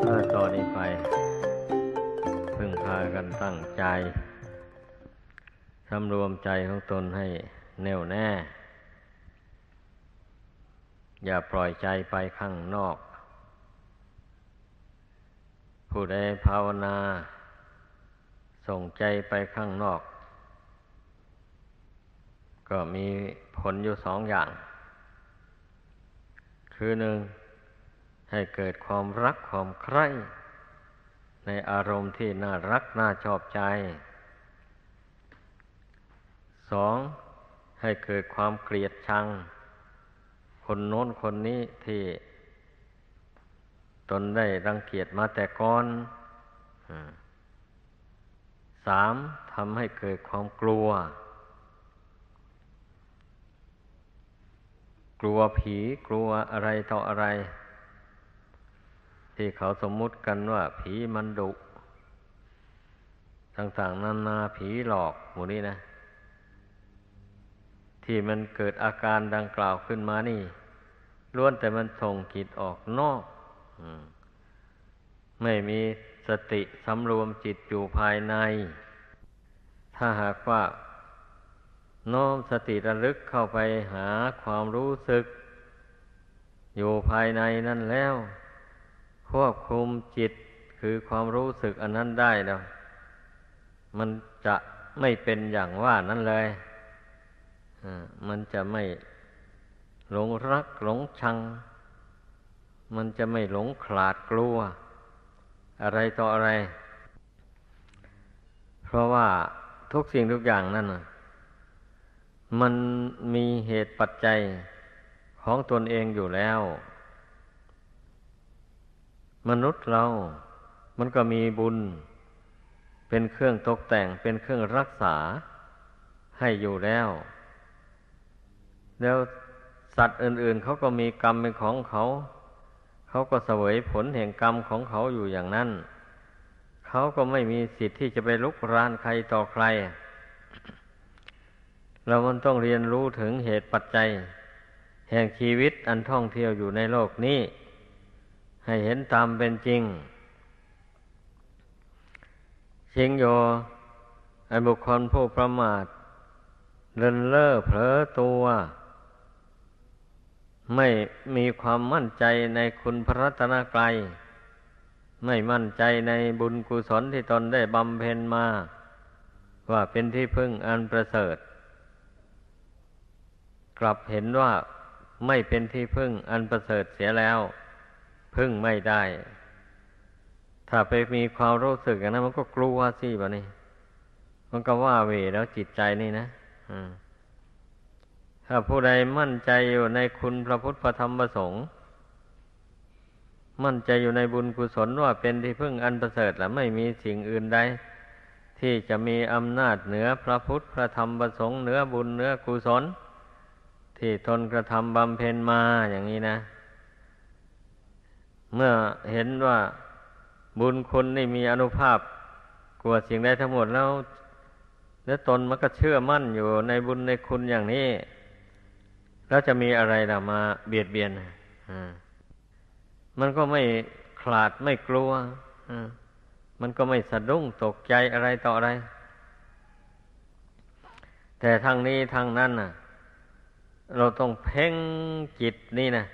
ต่อนนี้ไปพึ่งพากันตั้งใจสำรวมใจของตนให้แน่วแน่อย่าปล่อยใจไปข้างนอกผู้ใดภาวนาส่งใจไปข้างนอกก็มีผลอยู่สองอย่างคือหนึ่งให้เกิดความรักความใคร่ในอารมณ์ที่น่ารักน่าชอบใจสองให้เกิดความเกลียดชังคนโน้นคนนี้ที่ตนได้รังเกียจมาแต่ก่อนสามทำให้เกิดความกลัวผีกลัวอะไรต่ออะไรที่เขาสมมุติกันว่าผีมันดุต่างๆนานาผีหลอกหมู่นี้นะที่มันเกิดอาการดังกล่าวขึ้นมานี่ล้วนแต่มันส่งจิตออกนอกไม่มีสติสำรวมจิตอยู่ภายในถ้าหากว่าน้อมสติระลึกเข้าไปหาความรู้สึกอยู่ภายในนั่นแล้วควบคุมจิตคือความรู้สึกอันนั้นได้แล้วมันจะไม่เป็นอย่างว่านั้นเลยมันจะไม่หลงรักหลงชังมันจะไม่หลงขลาดกลัวอะไรต่ออะไรเพราะว่าทุกสิ่งทุกอย่างนั่นมันมีเหตุปัจจัยของตนเองอยู่แล้วมนุษย์เรามันก็มีบุญเป็นเครื่องตกแต่งเป็นเครื่องรักษาให้อยู่แล้วสัตว์อื่นๆเขาก็มีกรรมเป็นของเขาเขาก็เสวยผลแห่งกรรมของเขาอยู่อย่างนั้นเขาก็ไม่มีสิทธิ์ที่จะไปรุกรานใครต่อใครเรามันต้องเรียนรู้ถึงเหตุปัจจัยแห่งชีวิตอันท่องเที่ยวอยู่ในโลกนี้ให้เห็นตามเป็นจริงชิงโยไอ้บุคคลผู้ประมาทเลินเล่อเผลอตัวไม่มีความมั่นใจในคุณพระรัตนตรัยไม่มั่นใจในบุญกุศลที่ตนได้บำเพ็ญมาว่าเป็นที่พึ่งอันประเสริฐกลับเห็นว่าไม่เป็นที่พึ่งอันประเสริฐเสียแล้วพึ่งไม่ได้ถ้าไปมีความรู้สึกอย่างนั้นมันก็กลัวสิบะนี่มันก็ว่าเหวแล้วจิตใจนี่นะถ้าผู้ใดมั่นใจอยู่ในคุณพระพุทธพระธรรมพระสงฆ์มั่นใจอยู่ในบุญกุศลว่าเป็นที่พึ่งอันประเสริฐและไม่มีสิ่งอื่นใดที่จะมีอำนาจเหนือพระพุทธพระธรรมพระสงฆ์เหนือบุญเหนือกุศลที่ตนกระทำบำเพ็ญมาอย่างนี้นะเมื่อเห็นว่าบุญคุณนี่มีอานุภาพกว่าสิ่งใดทั้งหมดแล้วตนมันก็เชื่อมั่นอยู่ในบุญในคุณอย่างนี้แล้วจะมีอะไรล่ะมาเบียดเบียนมันก็ไม่ขลาดไม่กลัวมันก็ไม่สะดุ้งตกใจอะไรต่ออะไรแต่ทางนี้ทางนั้นน่ะเราต้องเพ่งจิตนี่นะ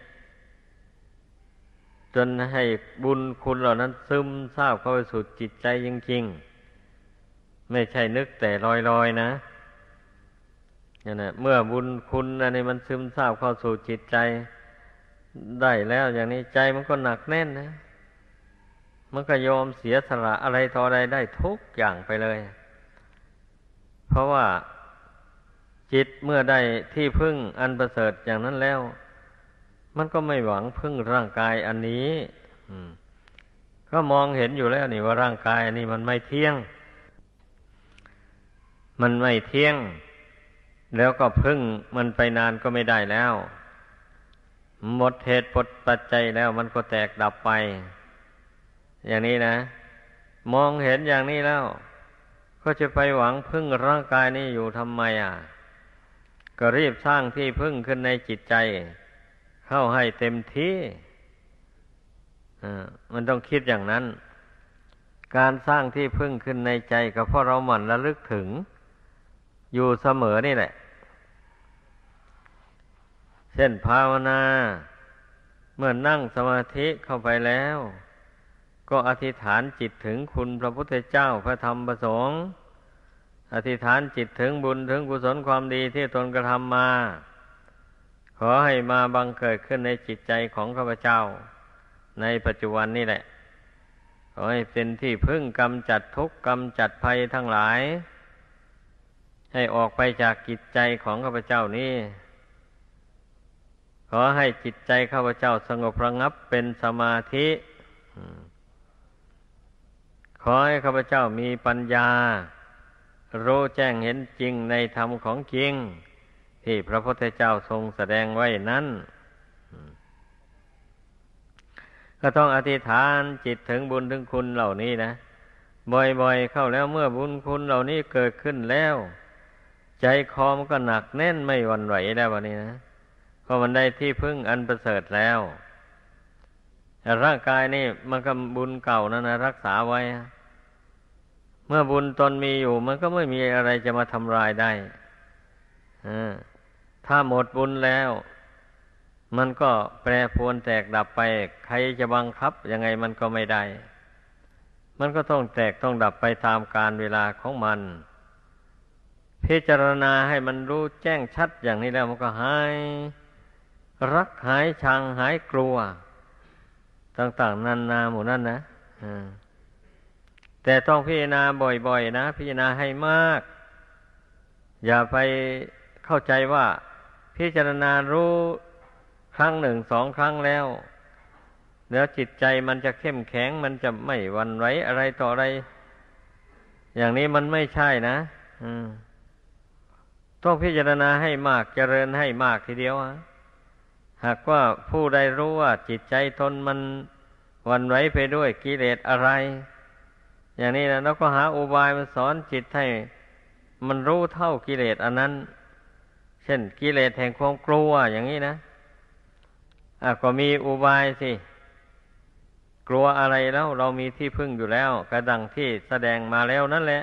จนให้บุญคุณเหล่านั้นซึมซาบเข้าไปสู่จิตใจจริงๆไม่ใช่นึกแต่ลอยๆนะอย่างนั้นเมื่อบุญคุณอันนี้มันซึมซาบเข้าสู่จิตใจได้แล้วอย่างนี้ใจมันก็หนักแน่นนะมันก็ยอมเสียสละอะไรต่ออะไรได้ทุกอย่างไปเลยเพราะว่าจิตเมื่อได้ที่พึ่งอันประเสริฐอย่างนั้นแล้วมันก็ไม่หวังพึ่งร่างกายอันนี้ก็มองเห็นอยู่แล้วนี่ว่าร่างกายอันนี้มันไม่เที่ยงแล้วก็พึ่งมันไปนานก็ไม่ได้แล้วหมดเหตุหมดปัจจัยแล้วมันก็แตกดับไปอย่างนี้นะมองเห็นอย่างนี้แล้วก็จะไปหวังพึ่งร่างกายนี้อยู่ทำไมก็รีบสร้างที่พึ่งขึ้นในจิตใจเข้าให้เต็มที่มันต้องคิดอย่างนั้นการสร้างที่พึ่งขึ้นในใจก็เพราะเราหมั่นระลึกถึงอยู่เสมอนี่แหละเช่นภาวนาเมื่อนั่งสมาธิเข้าไปแล้วก็อธิษฐานจิตถึงคุณพระพุทธเจ้าพระธรรมพระสงฆ์อธิษฐานจิตถึงบุญถึงกุศลความดีที่ตนกระทำมาขอให้มาบังเกิดขึ้นในจิตใจของข้าพเจ้าในปัจจุบันนี่แหละขอให้เป็นที่พึ่งกำจัดทุกข์กำจัดภัยทั้งหลายให้ออกไปจากจิตใจของข้าพเจ้านี้ขอให้จิตใจข้าพเจ้าสงบระงับเป็นสมาธิขอให้ข้าพเจ้ามีปัญญารู้แจ้งเห็นจริงในธรรมของจริงที่พระพุทธเจ้าทรงแสดงไว้นั้นก็ต้องอธิษฐานจิตถึงบุญถึงคุณเหล่านี้นะบ่อยๆเข้าแล้วเมื่อบุญคุณเหล่านี้เกิดขึ้นแล้วใจคอมันก็หนักแน่นไม่หวั่นไหวแล้ววันนี้นะเพราะมันได้ที่พึ่งอันประเสริฐแล้วแต่ร่างกายนี่มันก็บุญเก่านั่นนะรักษาไว้เมื่อบุญตนมีอยู่มันก็ไม่มีอะไรจะมาทำลายได้ถ้าหมดบุญแล้วมันก็แปรปรวนแตกดับไปใครจะบังคับยังไงมันก็ไม่ได้มันก็ต้องแตกต้องดับไปตามกาลเวลาของมันพิจารณาให้มันรู้แจ้งชัดอย่างนี้แล้วมันก็หายรักหายชังหายกลัวต่างๆนานาหมู่นั้นนะแต่ต้องพิจารณาบ่อยๆนะพิจารณาให้มากอย่าไปเข้าใจว่าพิจารณารู้ครั้งหนึ่งสองครั้งแล้วจิตใจมันจะเข้มแข็งมันจะไม่หวั่นไหวอะไรต่ออะไรอย่างนี้มันไม่ใช่นะต้องพิจารณาให้มากเจริญให้มากทีเดียวหากว่าผู้ใดรู้ว่าจิตใจตนมันหวั่นไหวไปด้วยกิเลสอะไรอย่างนี้นะเราก็หาอุบายมาสอนจิตให้มันรู้เท่ากิเลสอันนั้นเช่นกิเลสแห่งความกลัวอย่างนี้นะก็มีอุบายสิกลัวอะไรแล้วเรามีที่พึ่งอยู่แล้วกระดังที่แสดงมาแล้วนั่นแหละ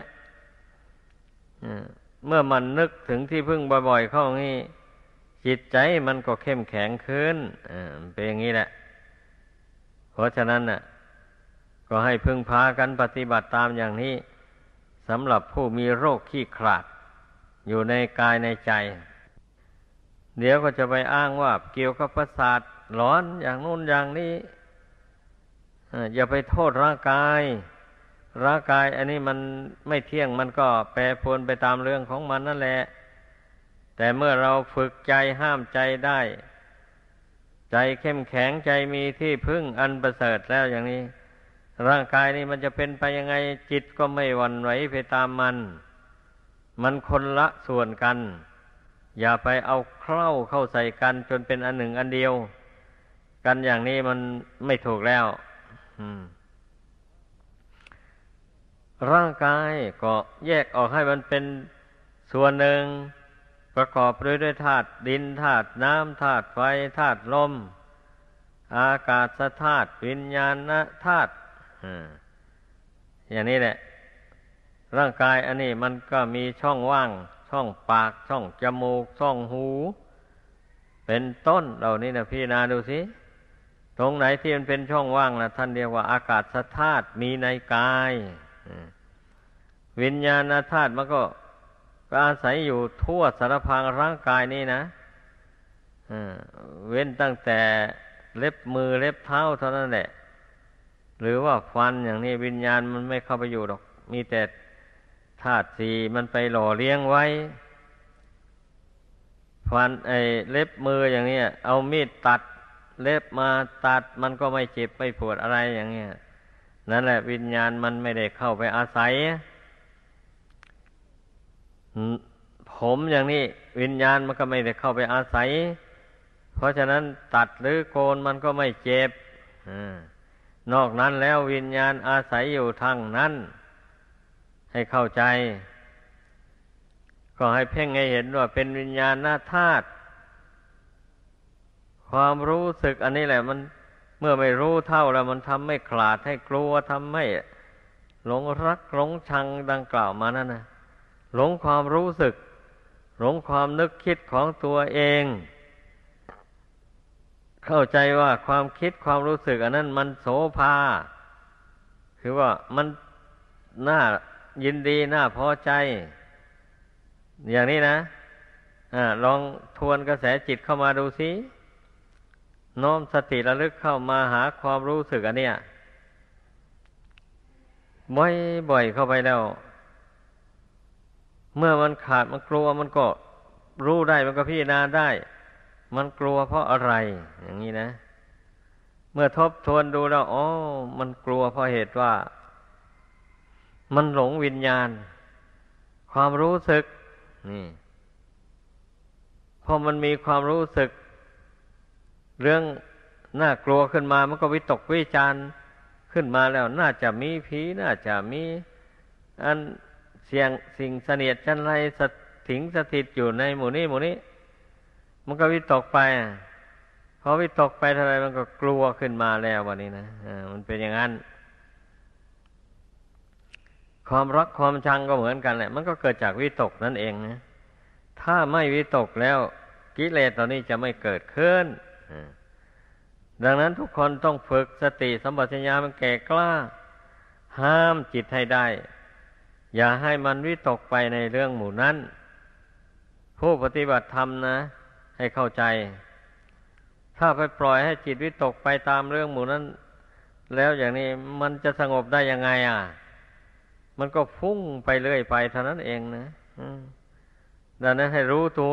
เมื่อมันนึกถึงที่พึ่งบ่อยๆเข้างี้จิตใจมันก็เข้มแข็งขึ้นเป็นอย่างนี้แหละเพราะฉะนั้นน่ะก็ให้พึ่งพากันปฏิบัติตามอย่างนี้สำหรับผู้มีโรคขี้ขลาดอยู่ในกายในใจเดี๋ยวก็จะไปอ้างว่าเกี่ยวกับประสาทหลอนอย่างนู้นอย่างนี้อย่าไปโทษร่างกายอันนี้มันไม่เที่ยงมันก็แปรปรวนไปตามเรื่องของมันนั่นแหละแต่เมื่อเราฝึกใจห้ามใจได้ใจเข้มแข็งใจมีที่พึ่งอันประเสริฐแล้วอย่างนี้ร่างกายนี่มันจะเป็นไปยังไงจิตก็ไม่หวั่นไหวไปตามมันคนละส่วนกันอย่าไปเอาเข้าใส่กันจนเป็นอันหนึ่งอันเดียวกันอย่างนี้มันไม่ถูกแล้วร่างกายก็แยกออกให้มันเป็นส่วนหนึ่งประกอบด้วยธาตุดินธาตุน้ำธาตุไฟธาตุลมอากาศธาตุวิญญาณธาตุอย่างนี้แหละร่างกายอันนี้มันก็มีช่องว่างช่องปากช่องจมูกช่องหูเป็นต้นเหล่านี้นะพี่นาดูสิตรงไหนที่มันเป็นช่องว่างนะท่านเรียกว่าอากาศธาตุมีในกายวิญญาณธาตุมันก็อาศัยอยู่ทั่วสารพางร่างกายนี้นะเว้นตั้งแต่เล็บมือเล็บเท้าเท่านั้นแหละหรือว่าฟันอย่างนี้วิญญาณมันไม่เข้าไปอยู่หรอกมีแต่ธาตุสี่มันไปหล่อเลี้ยงไว้ฟันเล็บมืออย่างนี้เอามีดตัดเล็บมาตัดมันก็ไม่เจ็บไม่ปวดอะไรอย่างนี้นั่นแหละวิญญาณมันไม่ได้เข้าไปอาศัยผมอย่างนี้วิญญาณมันก็ไม่ได้เข้าไปอาศัยเพราะฉะนั้นตัดหรือโกนมันก็ไม่เจ็บนอกนั้นแล้ววิญญาณอาศัยอยู่ทางนั้นให้เข้าใจก็ให้เพ่งให้เห็นว่าเป็นวิญญาณธาตุความรู้สึกอันนี้แหละมันเมื่อไม่รู้เท่าแล้วมันทำให้ขลาดให้กลัวทำให้หลงรักหลงชังดังกล่าวมานั่นนะหลงความรู้สึกหลงความนึกคิดของตัวเองเข้าใจว่าความคิดความรู้สึกอันนั้นมันโสภาคือว่ามันน่ายินดีน่าพอใจอย่างนี้นะลองทวนกระแสจิตเข้ามาดูสิน้อมสติระลึกเข้ามาหาความรู้สึกอันเนี้ยบ่อยๆเข้าไปแล้วเมื่อมันขาดมันกลัวมันก็รู้ได้มันก็พิจารณาได้มันกลัวเพราะอะไรอย่างนี้นะเมื่อทบทวนดูแล้วอ๋อมันกลัวเพราะเหตุว่ามันหลงวิญญาณความรู้สึกนี่พอมันมีความรู้สึกเรื่องน่ากลัวขึ้นมามันก็วิตกวิจารณ์ขึ้นมาแล้วน่าจะมีผีน่าจะมีอันสิ่งเสนียดจันไรสถิตอยู่ในหมู่นี้มันก็วิตกไปพอวิตกไปเท่าไรมันก็กลัวขึ้นมาแล้ววันนี้นะมันเป็นอย่างนั้นความรักความชังก็เหมือนกันแหละมันก็เกิดจากวิตกนั่นเองนะถ้าไม่วิตกแล้วกิเลสเหล่านี้จะไม่เกิดขึ้นดังนั้นทุกคนต้องฝึกสติสัมปชัญญะมันแก่กล้าห้ามจิตให้ได้อย่าให้มันวิตกไปในเรื่องหมู่นั้นผู้ปฏิบัติธรรมนะให้เข้าใจถ้าไปปล่อยให้จิตวิตกไปตามเรื่องหมู่นั้นแล้วอย่างนี้มันจะสงบได้ยังไงมันก็ฟุ้งไปเรื่อยไปเท่านั้นเองนะดังนั้นให้รู้ตัว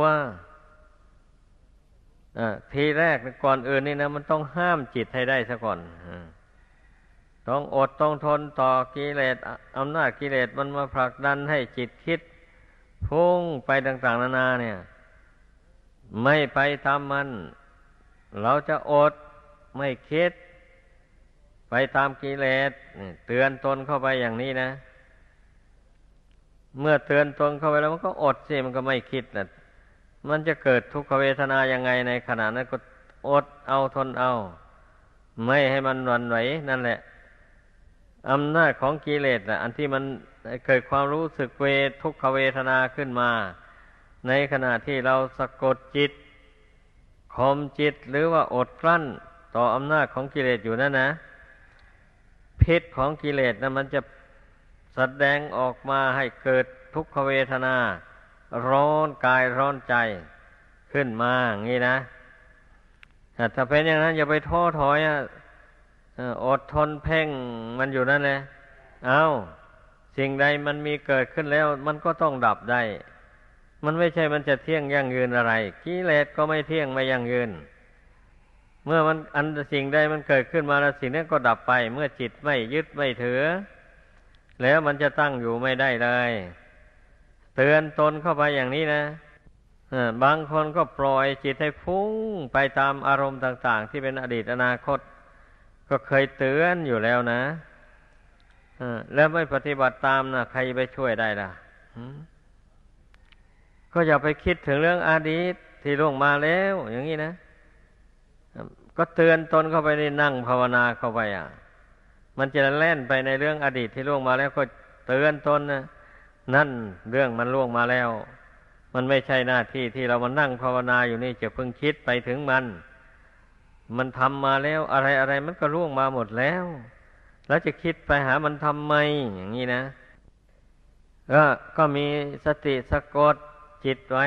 ทีแรกก่อนอื่นนี่นะมันต้องห้ามจิตให้ได้ซะก่อนต้องอดต้องทนต่อกิเลสอำนาจกิเลสมันมาผลักดันให้จิตคิดพุ่งไปต่างๆนานาเนี่ยไม่ไปทำมันเราจะอดไม่คิดไปตามกิเลสเตือนตนเข้าไปอย่างนี้นะเมื่อเตือนตนเข้าไปแล้วมันก็อดสิมันก็ไม่คิดนะมันจะเกิดทุกขเวทนายังไงในขณะนั้นก็อดเอาทนเอาไม่ให้มันหวั่นไหวนั่นแหละอำนาจของกิเลสน่ะอันที่มันเกิดความรู้สึกทุกขเวทนาขึ้นมาในขณะที่เราสะกดจิตข่มจิตหรือว่าอดกลั้นต่ออำนาจของกิเลสอยู่นั่นนะพิษของกิเลสนั้นมันจะแสดงออกมาให้เกิดทุกขเวทนาร้อนกายร้อนใจขึ้นมาอย่างนี้นะถ้าเป็นอย่างนั้นอย่าไปท้อถอยอดทนเพ่งมันอยู่นั่นแหละสิ่งใดมันมีเกิดขึ้นแล้วมันก็ต้องดับได้มันไม่ใช่มันจะเที่ยงยั่งยืนอะไรกิเลสก็ไม่เที่ยงไม่ยั่งยืนเมื่อมันสิ่งใดมันเกิดขึ้นมาแล้วสิ่งนั้นก็ดับไปเมื่อจิตไม่ยึดไม่ถือแล้วมันจะตั้งอยู่ไม่ได้เลยเตือนตนเข้าไปอย่างนี้นะบางคนก็ปล่อยจิตให้ฟุ้งไปตามอารมณ์ต่างๆที่เป็นอดีตอนาคตก็เคยเตือนอยู่แล้วนะแล้วไม่ปฏิบัติตามนะใครไปช่วยได้ล่ะก็อย่าไปคิดถึงเรื่องอดีตที่ล่วงมาแล้วอย่างนี้นะก็เตือนตนเข้าไปในนั่งภาวนาเข้าไปมันจะแล่นไปในเรื่องอดีตที่ล่วงมาแล้วก็เตือนตนนะนั่นเรื่องมันล่วงมาแล้วมันไม่ใช่หน้าที่ที่เรามานั่งภาวนาอยู่นี่จะเพิ่งคิดไปถึงมันทำมาแล้วอะไรมันก็ล่วงมาหมดแล้วแล้วจะคิดไปหามันทำไมอย่างนี้นะก็มีสติสะกดจิตไว้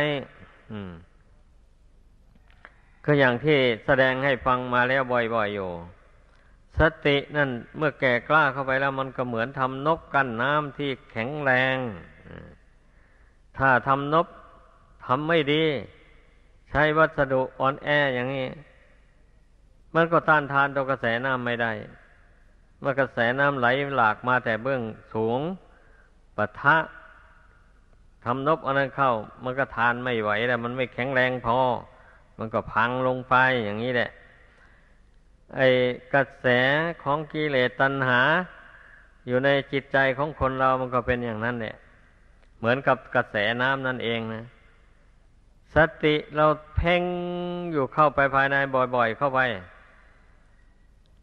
ก็อย่างที่แสดงให้ฟังมาแล้วบ่อยๆอยู่สตินั่นเมื่อแก่กล้าเข้าไปแล้วมันก็เหมือนทำนบกั้นน้ำที่แข็งแรงถ้าทำนบทำไม่ดีใช้วัสดุอ่อนแออย่างนี้มันก็ต้านทานต่อกระแสน้ำไม่ได้เมื่อกระแสน้ำไหลหลากมาแต่เบื้องสูงปะทะทำนบอันนั้นเข้ามันก็ทานไม่ไหวแล้วมันไม่แข็งแรงพอมันก็พังลงไปอย่างนี้แหละไอ้กระแสของกิเลสตัณหาอยู่ในจิตใจของคนเรามันก็เป็นอย่างนั้นแหละเหมือนกับกระแสน้ำนั่นเองนะสติเราเพ่งอยู่เข้าไปภายในบ่อยๆเข้าไป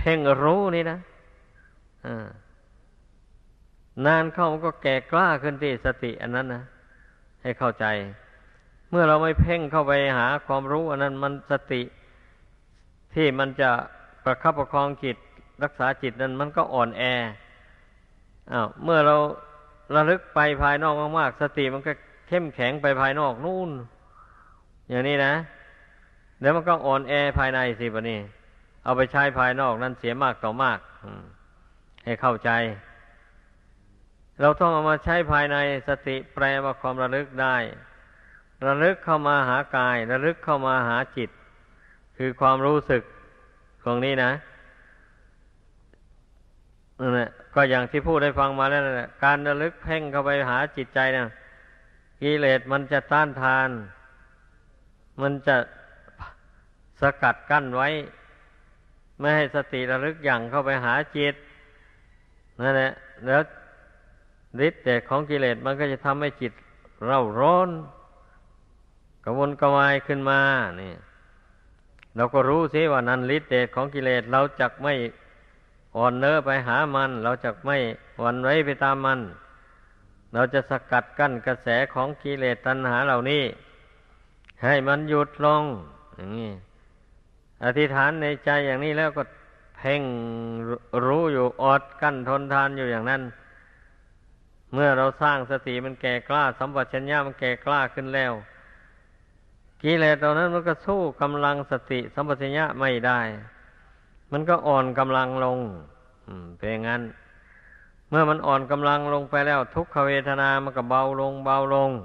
พ่งรู้นี่นะนานเข้ามันก็แก่กล้าขึ้นที่สติอันนั้นนะให้เข้าใจเมื่อเราไม่เพ่งเข้าไปหาความรู้อันนั้นมันสติที่มันจะประคับประคองจิตรักษาจิตนั้นมันก็อ่อนแอเมื่อเราระลึกไปภายนอกมากๆสติมันก็เข้มแข็งไปภายนอกนู่นอย่างนี้นะแล้วมันก็อ่อนแอภายในสิบัดนี้เอาไปใช้ภายนอกนั้นเสียมากต่อมากให้เข้าใจเราต้องเอามาใช้ภายในสติแปลว่าความระลึกได้ระลึกเข้ามาหากายระลึกเข้ามาหาจิตคือความรู้สึกตรงนี้นะนั่นแหละก็อย่างที่พูดได้ฟังมาแล้วนั่นแหละการระลึกเพ่งเข้าไปหาจิตใจนะกิเลสมันจะต้านทานมันจะสกัดกั้นไว้ไม่ให้สติระลึกอย่างเข้าไปหาจิตนั่นแหละแล้วฤทธิ์เดชของกิเลสมันก็จะทำให้จิตเร่าร้อนกระวนกระวายขึ้นมานี่เราก็รู้สิว่านั้นฤทธิ์เดชของกิเลสเราจักไม่อ่อนเน้อไปหามันเราจักไม่หวั่นไหวไปตามมันเราจะสกัดกั้นกระแสของกิเลสตัณหาเหล่านี้ให้มันหยุดลงอย่างนี้อธิษฐานในใจอย่างนี้แล้วก็เพ่งรู้อยู่อดกั้นทนทานอยู่อย่างนั้นเมื่อเราสร้างสติมันแก่กล้าสัมปชัญญะมันแก่กล้าขึ้นแล้วกิเลสเหล่านั้นมันก็สู้กำลังสติสัมปชัญญะไม่ได้มันก็อ่อนกำลังลงเป็นอย่างนั้นเมื่อมันอ่อนกำลังลงไปแล้วทุกขเวทนามันก็เบาลงเบาลง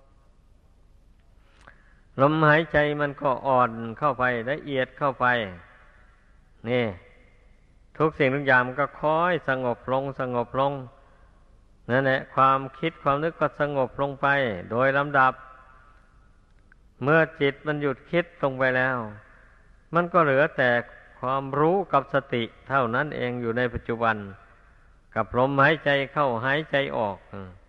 ลมหายใจมันก็อ่อนเข้าไปละเอียดเข้าไปนี่ทุกสิ่งทุกอย่างมันก็ค่อยสงบลงสงบลงนั่นแหละความคิดความนึกก็สงบลงไปโดยลำดับเมื่อจิตมันหยุดคิดลงไปแล้วมันก็เหลือแต่ความรู้กับสติเท่านั้นเองอยู่ในปัจจุบันกับลมหายใจเข้าหายใจออก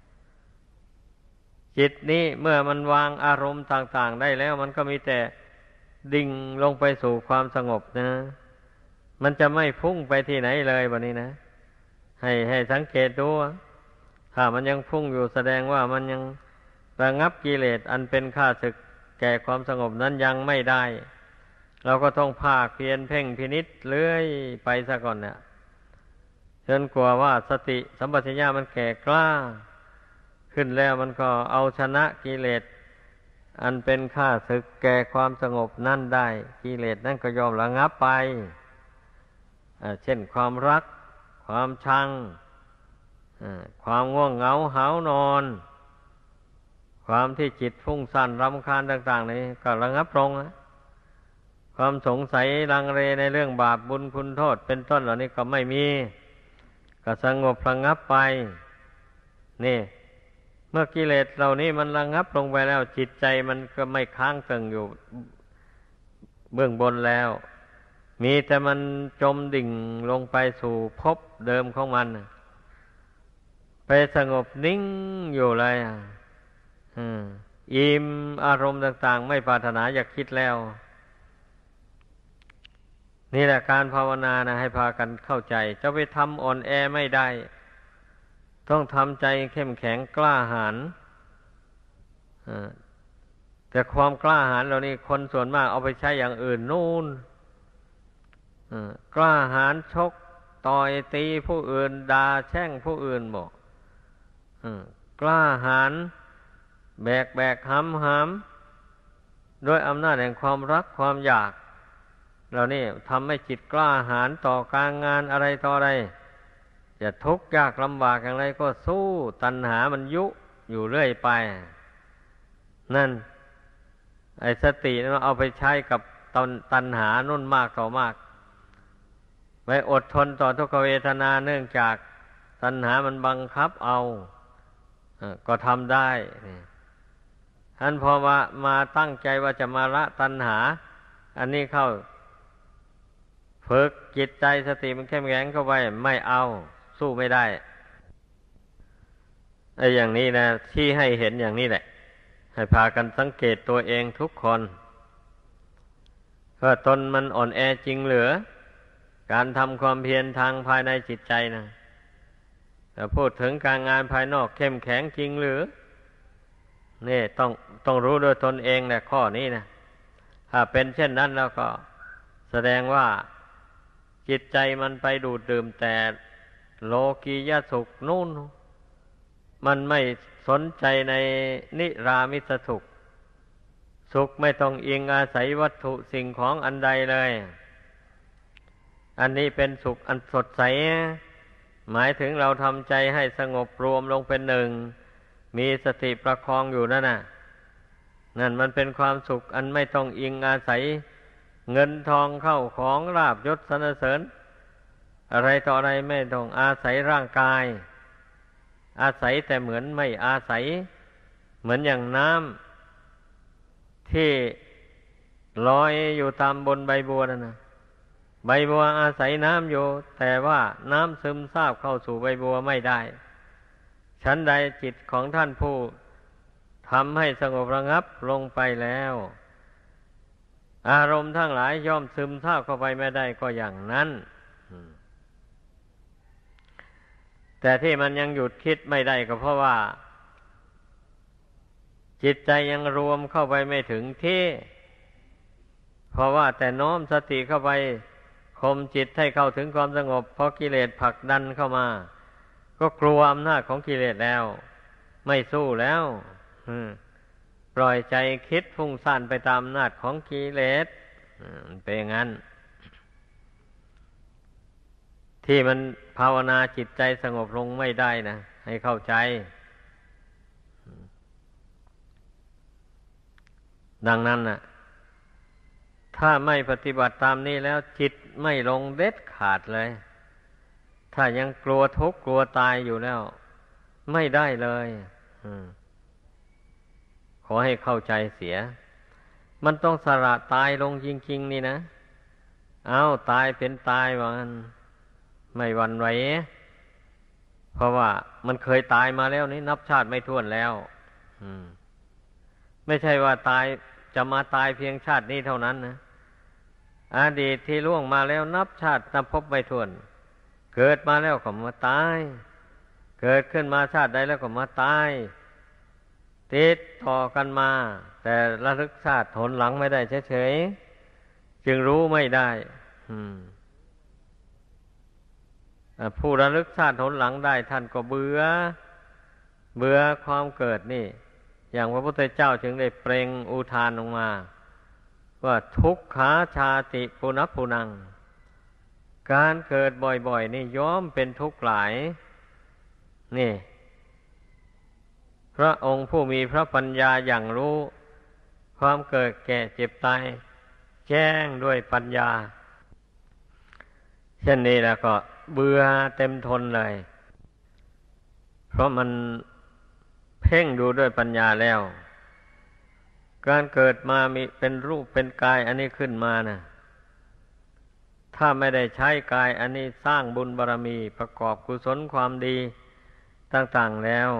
จิตนี้เมื่อมันวางอารมณ์ต่างๆได้แล้วมันก็มีแต่ดิ่งลงไปสู่ความสงบนะมันจะไม่พุ่งไปที่ไหนเลยวันนี้นะให้สังเกตดูถ้ามันยังพุ่งอยู่แสดงว่ามันยังระงับกิเลสอันเป็นข้าศึกแก่ความสงบนั้นยังไม่ได้เราก็ต้องภาคเพียรเพ่งพินิจเลื่อยไปซะก่อนเนี่ยจนกว่าว่าสติสัมปชัญญะมันแก่กล้าขึ้นแล้วมันก็เอาชนะกิเลสอันเป็นข้าศึกแก่ความสงบนั่นได้กิเลสนั่นก็ยอมระงับไปเช่นความรักความชังความง่วงเหงาหาวนอนความที่จิตฟุ้งซ่านรำคาญต่างๆนี่ก็ระงับลงนะความสงสัยลังเลในเรื่องบาปบุญคุณโทษเป็นต้นเหล่านี้ก็ไม่มีก็สงบระงับไปนี่เมื่อกิเลสเหล่านี้มันระงับลงไปแล้วจิตใจมันก็ไม่ค้างเติ่งอยู่เบื้องบนแล้วมีแต่มันจมดิ่งลงไปสู่ภพเดิมของมันไปสงบนิ่งอยู่เลยอิ่มอารมณ์ต่างๆไม่ปรารถนาอยากคิดแล้วนี่แหละการภาวนานะให้พากันเข้าใจจะไปทำอ่อนแอไม่ได้ต้องทำใจเข้มแข็งกล้าหาญแต่ความกล้าหาญเหล่านี้คนส่วนมากเอาไปใช้อย่างอื่นนู่นกล้าหาญชกต่อยตีผู้อื่นด่าแช่งผู้อื่นบอกกล้าหาญแบกหำด้วยอำนาจแห่งความรักความอยากเหล่านี้ทำให้จิตกล้าหาญต่อการงานอะไรต่ออะไรจะทุกข์ยากลำบากอย่างไรก็สู้ตัณหามันยุอยู่เรื่อยไปนั่นไอ้สติเราเอาไปใช้กับตัณหานุ่นมากต่อมากไว้อดทนต่อทุกขเวทนาเนื่องจากตัณหามันบังคับเอาก็ทำได้ท่านพอมาตั้งใจว่าจะมาละตัณหาอันนี้เข้าฝึกจิตใจสติมันเข้มแข็งเข้าไปไม่เอาสู้ไม่ได้ไอ้อย่างนี้นะที่ให้เห็นอย่างนี้แหละให้พากันสังเกตตัวเองทุกคนว่าตนมันอ่อนแอจริงหรือการทำความเพียรทางภายในจิตใจนะแต่พูดถึงการงานภายนอกเข้มแข็งจริงหรือนี่ต้องรู้ด้วยตนเองนะข้อนี้นะถ้าเป็นเช่นนั้นแล้วก็แสดงว่าจิตใจมันไปดูดดื่มแต่โลกียสุขนู่นมันไม่สนใจในนิรามิสสุขสุขไม่ต้องอิงอาศัยวัตถุสิ่งของอันใดเลยอันนี้เป็นสุขอันสดใสหมายถึงเราทำใจให้สงบรวมลงเป็นหนึ่งมีสติประคองอยู่นั่นน่ะนั่นมันเป็นความสุขอันไม่ต้องอิงอาศัยเงินทองเข้าของลาภยศสรรเสริญอะไรต่ออะไรไม่ต้องอาศัยร่างกายอาศัยแต่เหมือนไม่อาศัยเหมือนอย่างน้ำที่ลอยอยู่ตามบนใบบัวนั่นนะใบบัวอาศัยน้ำอยู่แต่ว่าน้ำซึมซาบเข้าสู่ใบบัวไม่ได้ชั้นใดจิตของท่านผู้ทำให้สงบระงับลงไปแล้วอารมณ์ทั้งหลายย่อมซึมซาบเข้าไปไม่ได้ก็อย่างนั้นแต่ที่มันยังหยุดคิดไม่ได้ก็เพราะว่าจิตใจยังรวมเข้าไปไม่ถึงที่เพราะว่าแต่น้อมสติเข้าไปข่มจิตให้เข้าถึงความสงบเพราะกิเลสผลักดันเข้ามาก็กลัวอำนาจของกิเลสแล้วไม่สู้แล้วปล่อยใจคิดฟุ้งซ่านไปตามอำนาจของกิเลสเป็นอย่างนั้นที่มันภาวนาจิตใจสงบลงไม่ได้นะให้เข้าใจดังนั้นน่ะถ้าไม่ปฏิบัติตามนี้แล้วจิตไม่ลงเด็ดขาดเลยถ้ายังกลัวทุกข์กลัวตายอยู่แล้วไม่ได้เลยขอให้เข้าใจเสียมันต้องสละตายลงจริงๆนี่นะเอาตายเป็นตายว่างั้นไม่หวั่นไหวเพราะว่ามันเคยตายมาแล้วนี่นับชาติไม่ถ้วนแล้วไม่ใช่ว่าตายจะมาตายเพียงชาตินี้เท่านั้นนะอดีตที่ล่วงมาแล้วนับชาตินับพบไม่ถ้วนเกิดมาแล้วก็มาตายเกิดขึ้นมาชาติใดแล้วก็มาตายติดต่อกันมาแต่ระลึกชาติหนหลังไม่ได้เฉยๆจึงรู้ไม่ได้ผู้ระลึกชาติหนหลังได้ท่านก็เบื่อความเกิดนี่อย่างพระพุทธเจ้าจึงได้เปล่งอุทานออกมาว่าทุกขาชาติปุณพุนังการเกิดบ่อยๆนี่ย่อมเป็นทุกข์หลายนี่พระองค์ผู้มีพระปัญญาอย่างรู้ความเกิดแก่เจ็บตายแจ้งด้วยปัญญาเช่นนี้แล้วก็เบื่อเต็มทนเลยเพราะมันเพ่งดูด้วยปัญญาแล้วการเกิดมามีเป็นรูปเป็นกายอันนี้ขึ้นมานะถ้าไม่ได้ใช้กายอันนี้สร้างบุญบารมีประกอบกุศลความดีต่างๆแล้ว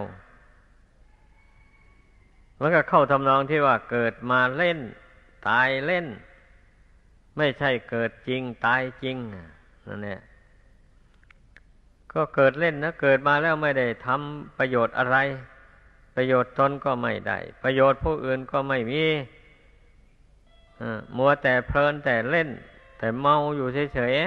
มันก็เข้าทำนองที่ว่าเกิดมาเล่นตายเล่นไม่ใช่เกิดจริงตายจริงนั่นแหละก็เกิดเล่นนะเกิดมาแล้วไม่ได้ทำประโยชน์อะไรประโยชน์ตนก็ไม่ได้ประโยชน์ผู้อื่นก็ไม่มีมัวแต่เพลินแต่เล่นแต่เมาอยู่เฉย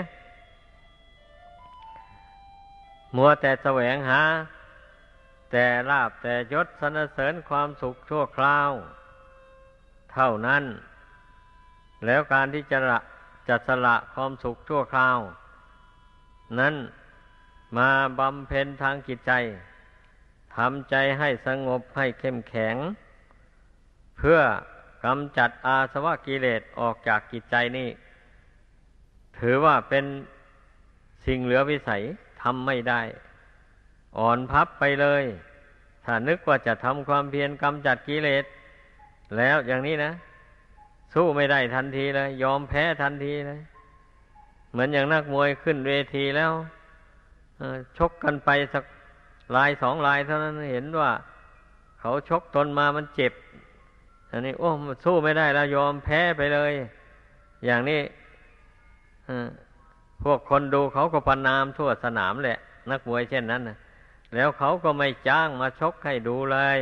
ๆมัวแต่แสวงหาแต่ลาภแต่ยศสรรเสริญความสุขชั่วคราวเท่านั้นแล้วการที่จะสละความสุขชั่วคราวนั้นมาบำเพ็ญทางจิตใจทำใจให้สงบให้เข้มแข็งเพื่อกำจัดอาสวะกิเลสออกจากจิตใจนี่ถือว่าเป็นสิ่งเหลือวิสัยทำไม่ได้อ่อนพับไปเลยถ้านึกว่าจะทำความเพียรกำจัดกิเลสแล้วอย่างนี้นะสู้ไม่ได้ทันทีเลยยอมแพ้ทันทีเลยเหมือนอย่างนักมวยขึ้นเวทีแล้วชกกันไปสักลายสองลายเท่านั้นเห็นว่าเขาชกตนมามันเจ็บอันนี้โอ้สู้ไม่ได้แล้วยอมแพ้ไปเลยอย่างนี้พวกคนดูเขาก็ประณามทั่วสนามแหละนักมวยเช่นนั้นนะแล้วเขาก็ไม่จ้างมาชกให้ดูเลย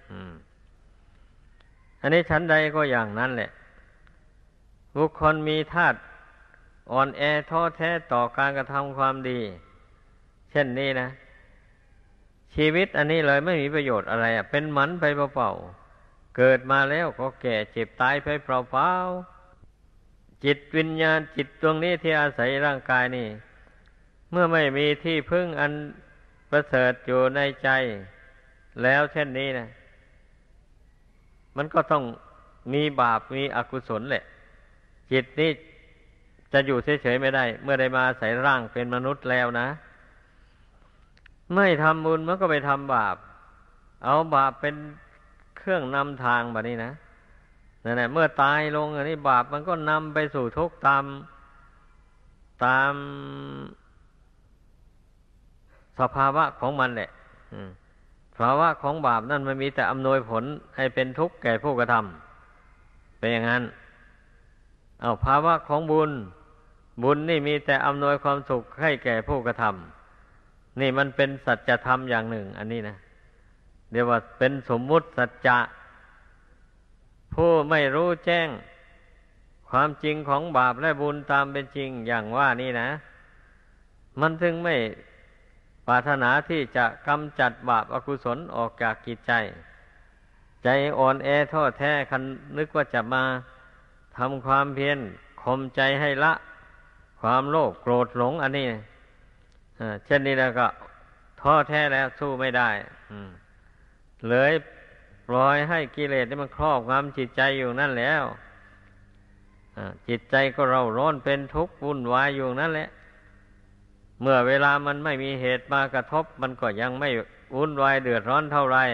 อันนี้ชั้นใดก็อย่างนั้นแหละบุคคลมีธาตุอ่อนแอท้อแท้ต่อการกระทำความดีเช่นนี้นะชีวิตอันนี้เลยไม่มีประโยชน์อะไรเป็นหมันไปเปล่าๆเกิดมาแล้วก็แก่เจ็บตายไปเปล่าๆจิตวิญญาณจิตดวงนี้ที่อาศัยร่างกายนี่เมื่อไม่มีที่พึ่งอันประเสริฐอยู่ในใจแล้วเช่นนี้นะมันก็ต้องมีบาปมีอกุศลแหละจิตนี่จะอยู่เฉยๆไม่ได้เมื่อได้มาอาศัยร่างเป็นมนุษย์แล้วนะไม่ทำบุญมันก็ไปทำบาปเอาบาปเป็นเครื่องนำทางแบบนี้นะนั่นแหละเมื่อตายลงอันนี้บาปมันก็นำไปสู่ทุกข์ตามสภาวะของมันแหละภาวะของบาปนั่นมันมีแต่อำนวยผลให้เป็นทุกข์แก่ผู้กระทำเป็นอย่างนั้นเอาภาวะของบุญนี่มีแต่อำนวยความสุขให้แก่ผู้กระทำนี่มันเป็นสัจธรรมอย่างหนึ่งอันนี้นะเรียกว่าเป็นสมมุติสัจจะผู้ไม่รู้แจ้งความจริงของบาปและบุญตามเป็นจริงอย่างว่านี่นะมันถึงไม่ปรารถนาที่จะกำจัดบาปอกุศลออกจากจิตใจใจอ่อนแอท้อแท้คันนึกว่าจะมาทำความเพียรข่มใจให้ละความโลภโกรธหลงอันนี้เช่นนี้แล้วก็ท้อแท้แล้วสู้ไม่ได้เลยปล่อยให้กิเลสนี่มันครอบงำจิตใจอยู่นั่นแล้วจิตใจก็เร่าร้อนเป็นทุกข์วุ่นวายอยู่นั่นแหละเมื่อเวลามันไม่มีเหตุมากระทบมันก็ยังไม่วุ่นวายเดือดร้อนเท่าไร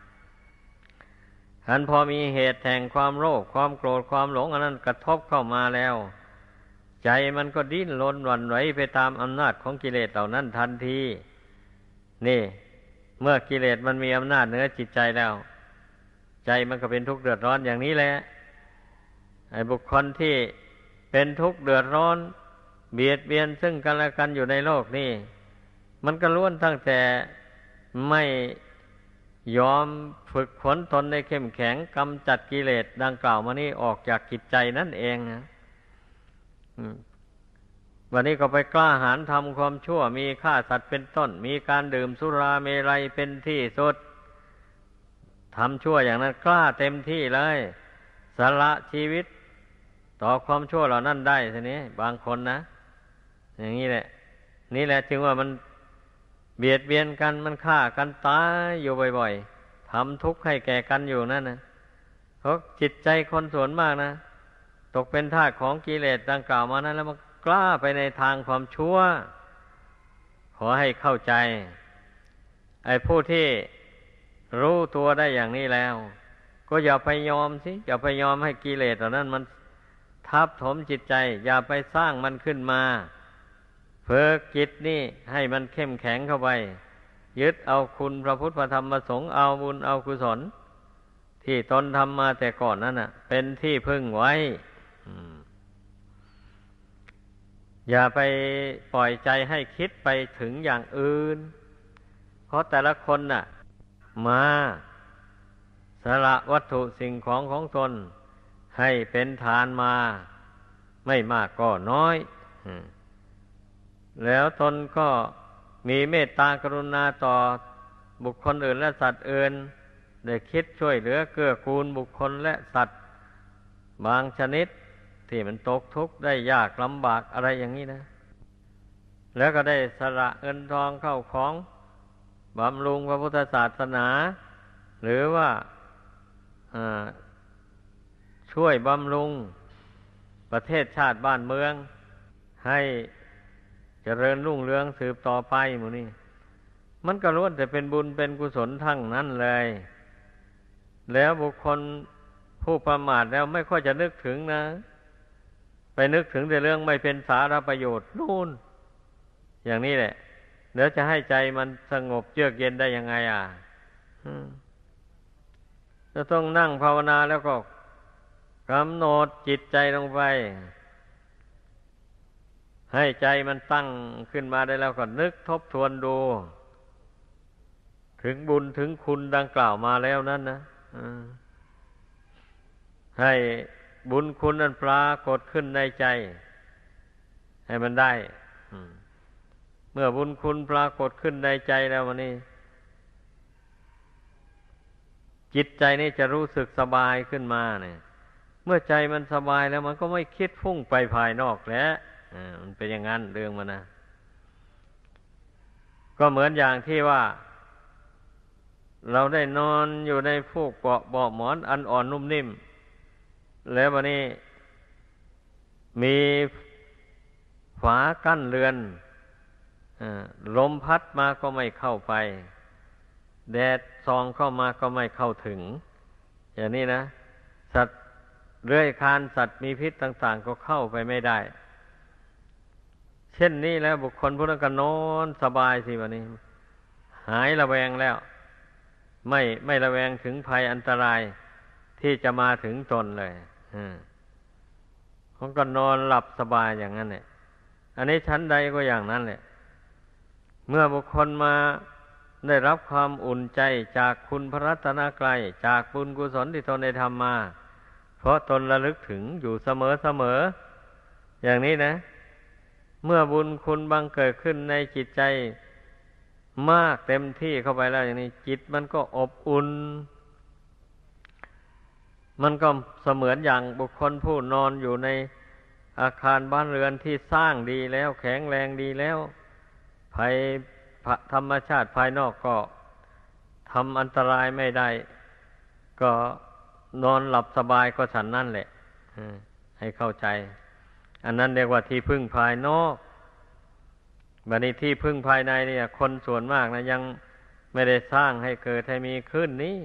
อันพอมีเหตุแห่งความโลภความโกรธความหลงอันนั้นกระทบเข้ามาแล้วใจมันก็ดิ้นรนหวั่นไหวไปตามอำนาจของกิเลสเหล่านั้นทันทีนี่เมื่อกิเลสมันมีอำนาจเหนือจิตใจแล้วใจมันก็เป็นทุกข์เดือดร้อนอย่างนี้แหละไอ้บุคคลที่เป็นทุกข์เดือดร้อนเบียดเบียนซึ่งกันและกันอยู่ในโลกนี่มันก็ล้วนตั้งแต่ไม่ยอมฝึกฝนตนในเข้มแข็งกำจัดกิเลสดังกล่าวมานี้ออกจากจิตใจนั่นเองนะวันนี้ก็ไปกล้าหาญทำความชั่วมีฆ่าสัตว์เป็นต้นมีการดื่มสุราเมรัยเป็นที่สุดทำชั่วอย่างนั้นกล้าเต็มที่เลยสละชีวิตต่อความชั่วเหล่านั้นได้ทีนี้บางคนนะอย่างนี้แหละนี่แหละจึงว่ามันเบียดเบียนกันมันฆ่ากันตายอยู่บ่อยๆทำทุกข์ให้แก่กันอยู่นั่นนะเพราะจิตใจคนส่วนมากนะตกเป็นทาสของกิเลสดังกล่าวมานั้นแล้วมันกล้าไปในทางความชั่วขอให้เข้าใจไอ้ผู้ที่รู้ตัวได้อย่างนี้แล้วก็อย่าไปยอมสิอย่าไปยอมให้กิเลสเหล่านั้นมันทับถมจิตใจอย่าไปสร้างมันขึ้นมาฝึกจิตนี่ให้มันเข้มแข็งเข้าไปยึดเอาคุณพระพุทธพระธรรมพระสงฆ์เอาบุญเอากุศลที่ตนทำมาแต่ก่อนนั้นน่ะเป็นที่พึ่งไว้อย่าไปปล่อยใจให้คิดไปถึงอย่างอื่นเพราะแต่ละคนน่ะมาสละวัตถุสิ่งของของตนให้เป็นทานมาไม่มากก็น้อยแล้วตนก็มีเมตตากรุณาต่อบุคคลอื่นและสัตว์อื่นได้คิดช่วยเหลือเกื้อกูลบุคคลและสัตว์บางชนิดที่มันตกทุกข์ได้ยากลำบากอะไรอย่างนี้นะแล้วก็ได้สละเงินทองเข้าของบำรุงพระพุทธศาสนาหรือว่าช่วยบำรุงประเทศชาติบ้านเมืองให้เจริญรุ่งเรืองสืบต่อไปหมู่นี้มันก็ล้วนแต่เป็นบุญเป็นกุศลทั้งนั้นเลยแล้วบุคคลผู้ประมาทแล้วไม่ค่อยจะนึกถึงนะไปนึกถึงแต่เรื่องไม่เป็นสาระประโยชน์นู่นอย่างนี้แหละแล้วจะให้ใจมันสงบเยือกเย็นได้ยังไงจะต้องนั่งภาวนาแล้วก็กำหนดจิตใจลงไปให้ใจมันตั้งขึ้นมาได้แล้วก็นึกทบทวนดูถึงบุญถึงคุณดังกล่าวมาแล้วนั้นนะให้บุญคุณนั้นปรากฏขึ้นในใจให้มันได้เมื่อบุญคุณปรากฏขึ้นในใจแล้ววันนี้จิตใจนี่จะรู้สึกสบายขึ้นมาเนี่ยเมื่อใจมันสบายแล้วมันก็ไม่คิดฟุ้งไปภายนอกแล้วมันเป็นอย่างนั้นเรื่องมันนะก็เหมือนอย่างที่ว่าเราได้นอนอยู่ในฟูกเบาะหมอนอันอ่อนนุ่มนิ่มแล้ววันนี้มีฝากั้นเรือนลมพัดมาก็ไม่เข้าไปแดดส่องเข้ามาก็ไม่เข้าถึงอย่างนี้นะสัตว์เลื้อยคลานสัตว์มีพิษต่างๆก็เข้าไปไม่ได้เช่นนี้แล้วบุคคลผู้นั้นก็นอนสบายสิวันนี้หายระแวงแล้วไม่ระแวงถึงภัยอันตรายที่จะมาถึงตนเลยเขาก็นอนหลับสบายอย่างนั้นแหละอันนี้ชั้นใดก็อย่างนั้นแหละเมื่อบุคคลมาได้รับความอุ่นใจจากคุณพระรัตนกรัยจากบุญกุศลที่ตนได้ทำมาเพราะตนระลึกถึงอยู่เสมออย่างนี้นะเมื่อบุญคุณบังเกิดขึ้นในจิตใจมากเต็มที่เข้าไปแล้วอย่างนี้จิตมันก็อบอุ่นมันก็เสมือนอย่างบุคคลผู้นอนอยู่ในอาคารบ้านเรือนที่สร้างดีแล้วแข็งแรงดีแล้วภัยธรรมชาติภายนอกก็ทำอันตรายไม่ได้ก็นอนหลับสบายก็ฉันนั่นแหละให้เข้าใจอันนั้นเรียกว่าที่พึ่งภายนอกบัดนี้ที่พึ่งภายในเนี่ยคนส่วนมากนะยังไม่ได้สร้างให้เกิดให้มีขึ้นนี้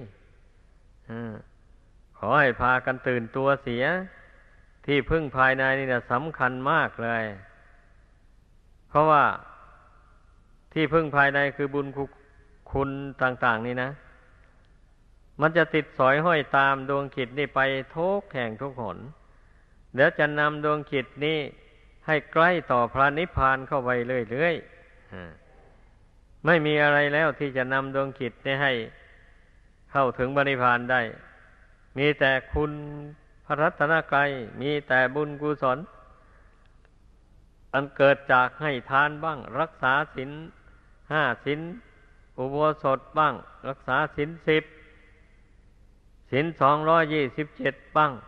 ขอให้พากันตื่นตัวเสียที่พึ่งภายในนี่นะสำคัญมากเลยเพราะว่าที่พึ่งภายในคือบุญคุณต่างๆนี่นะมันจะติดสอยห้อยตามดวงจิตนี่ไปทุกแห่งทุกหนเดี๋ยวจะนำดวงจิตนี้ให้ใกล้ต่อพระนิพพานเข้าไปเรื่อยๆไม่มีอะไรแล้วที่จะนำดวงจิตนี้ให้เข้าถึงพระนิพพานได้มีแต่คุณพระรัตนกรัยมีแต่บุญกุศลอันเกิดจากให้ทานบ้างรักษาศีล5ศีลอุโบสถบ้างรักษาศีล10ศีล227บ้าง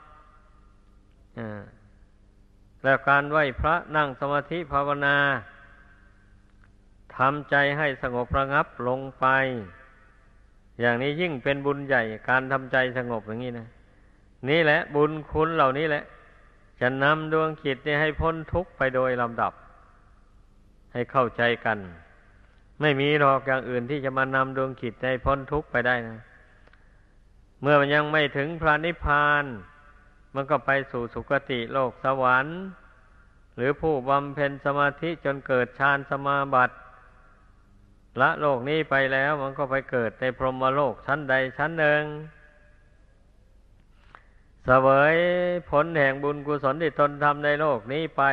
แล้วการไหว้พระนั่งสมาธิภาวนาทำใจให้สงบระงับลงไปอย่างนี้ยิ่งเป็นบุญใหญ่การทำใจสงบอย่างนี้นะนี่แหละบุญคุณเหล่านี้แหละจะนำดวงจิตนี้ให้พ้นทุกข์ไปโดยลำดับให้เข้าใจกันไม่มีหรอกอย่างอื่นที่จะมานำดวงจิตให้พ้นทุกข์ไปได้นะเมื่อมันยังไม่ถึงพระนิพพานมันก็ไปสู่สุคติโลกสวรรค์หรือผู้บำเพ็ญสมาธิจนเกิดฌานสมาบัติละโลกนี้ไปแล้วมันก็ไปเกิดในพรหมโลกชั้นใดชั้นหนึ่งเสวยผลแห่งบุญกุศลที่ตนทำในโลกนี้ไป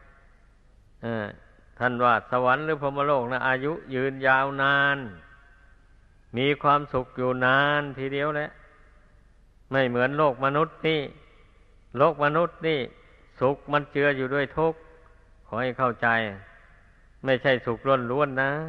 ท่านว่าสวรรค์หรือพรหมโลกนะอายุยืนยาวนานมีความสุขอยู่นานทีเดียวแหละไม่เหมือนโลกมนุษย์นี่โลกมนุษย์นี่สุขมันเจืออยู่ด้วยทุกข์ขอให้เข้าใจไม่ใช่สุขล้วนๆนะ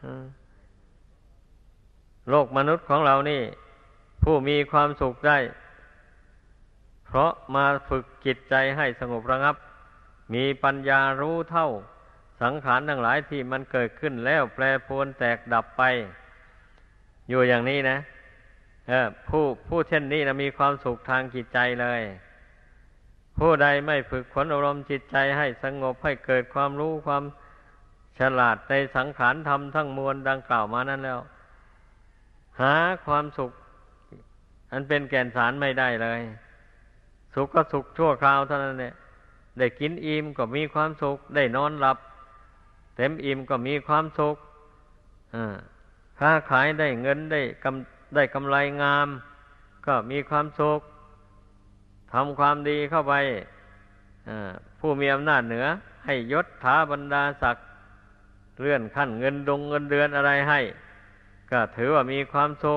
โลกมนุษย์ของเรานี่ผู้มีความสุขได้เพราะมาฝึกจิตใจให้สงบระงับมีปัญญารู้เท่าสังขารทั้งหลายที่มันเกิดขึ้นแล้วแปรปรวนแตกดับไปอยู่อย่างนี้นะผู้เช่นนี้นะมีความสุขทางจิตใจเลยผู้ใดไม่ฝึกฝนอบรมจิตใจให้สงบให้เกิดความรู้ความฉลาดในสังขารธรรมทั้งมวลดังกล่าวมานั้นแล้วหาความสุขอันเป็นแก่นสารไม่ได้เลยสุขก็สุขชั่วคราวเท่านั้นแหละได้กินอิ่มก็มีความสุขได้นอนหลับเต็มอิ่มก็มีความสุขค้าขายได้เงินได้กำไรงามก็มีความสุขทำความดีเข้าไปผู้มีอำนาจเหนือให้ยศถาบรรดาศักดิ์เลื่อนขั้นเงินเดือนอะไรให้ก็ถือว่ามีความสุข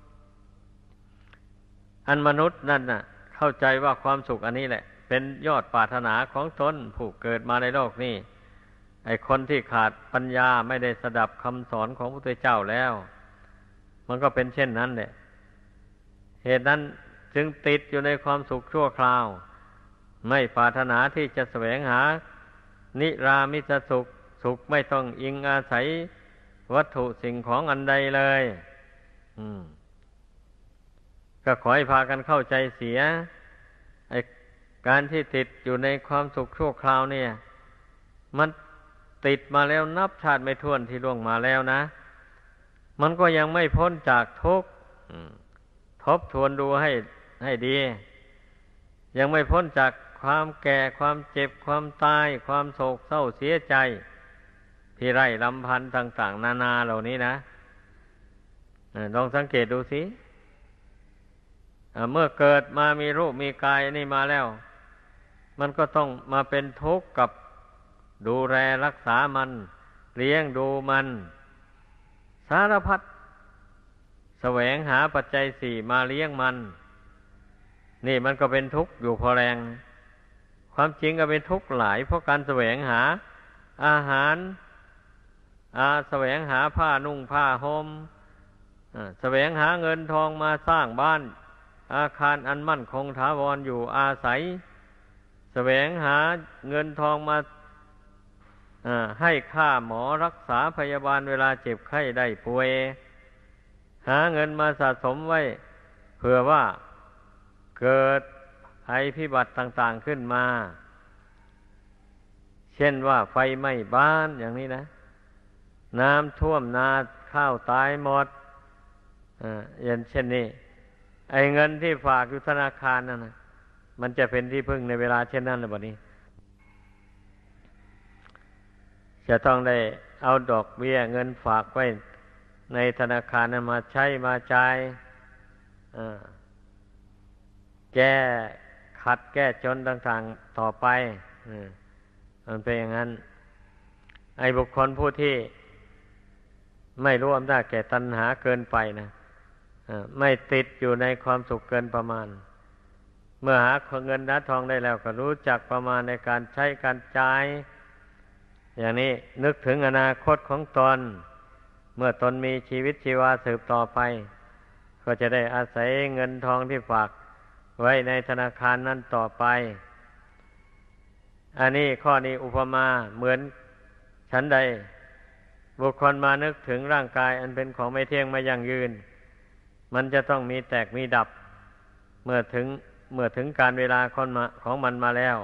อันมนุษย์นั่นน่ะเข้าใจว่าความสุขอันนี้แหละเป็นยอดปรารถนาของตนผู้เกิดมาในโลกนี้ไอ้คนที่ขาดปัญญาไม่ได้สดับคำสอนของพระพุทธเจ้าแล้วมันก็เป็นเช่นนั้นแหละเหตุนั้นจึงติดอยู่ในความสุขชั่วคราวไม่ปรารถนาที่จะแสวงหานิรามิตสุขไม่ต้องอิงอาศัยวัตถุสิ่งของอันใดเลยก็ขอให้พากันเข้าใจเสียไอ้การที่ติดอยู่ในความสุขชั่วคราวเนี่ยมันติดมาแล้วนับชาติไม่ถ้วนที่ล่วงมาแล้วนะมันก็ยังไม่พ้นจากทุกข์ทบทวนดูให้ดียังไม่พ้นจากความแก่ความเจ็บความตายความโศกเศร้าเสียใจที่ไร้ลำพันธ์ต่างๆนานาเหล่านี้นะลองสังเกตดูสิเมื่อเกิดมามีรูปมีกายนี่มาแล้วมันก็ต้องมาเป็นทุกข์กับดูแลรักษามันเลี้ยงดูมันสารพัดแสวงหาปัจจัยสี่มาเลี้ยงมันนี่มันก็เป็นทุกข์อยู่พอแรงความจริงก็เป็นทุกข์หลายเพราะการแสวงหาอาหารแสวงหาผ้านุ่งผ้าห่มแสวงหาเงินทองมาสร้างบ้านอาคารอันมั่นคงถาวรอยู่อาศัยแสวงหาเงินทองมาให้ค่าหมอรักษาพยาบาลเวลาเจ็บไข้ได้ป่วยหาเงินมาสะสมไว้เผื่อว่าเกิดภัยพิบัติต่างๆขึ้นมาเช่นว่าไฟไหม้บ้านอย่างนี้นะน้ำท่วมนาข้าวตายหมดอย่างเช่นนี้ไอ้เงินที่ฝากอยู่ธนาคารนั่นนะมันจะเป็นที่พึ่งในเวลาเช่นนั้นหรือเปล่านี้จะต้องได้เอาดอกเบี้ยเงินฝากไว้ในธนาคารนั้นมาใช้มาจ่ายแก้ขัดแก้จนต่างๆต่อไปมันเป็นอย่างนั้นไอ้บุคคลผู้ที่ไม่รู้อำนาจแก่ตัณหาเกินไปนะไม่ติดอยู่ในความสุขเกินประมาณเมื่อหาเงินหาทองได้แล้วก็รู้จักประมาณในการใช้การจ่ายอย่างนี้นึกถึงอนาคตของตนเมื่อตนมีชีวิตชีวาสืบต่อไปก็จะได้อาศัยเงินทองที่ฝากไว้ในธนาคารนั้นต่อไปอันนี้ข้อนี้อุปมาเหมือนฉันใดบุคคลมานึกถึงร่างกายอันเป็นของไม่เที่ยงไม่ยั่งยืนมันจะต้องมีแตกมีดับเมื่อถึงการเวลาของมันมาแล้ว